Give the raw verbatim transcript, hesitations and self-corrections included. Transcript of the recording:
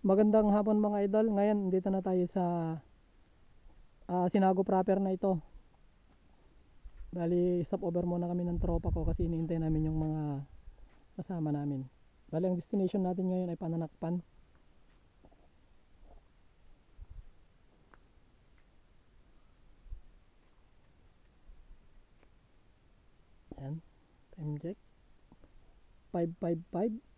Magandang hapon mga idol. Ngayon dito na tayo sa ah, Sinago proper na ito. Bali stop over muna kami ng tropa ko kasi hinihintay namin yung mga kasama namin. Bali ang destination natin ngayon ay Pananakpan. Yan, time check five fifty-five.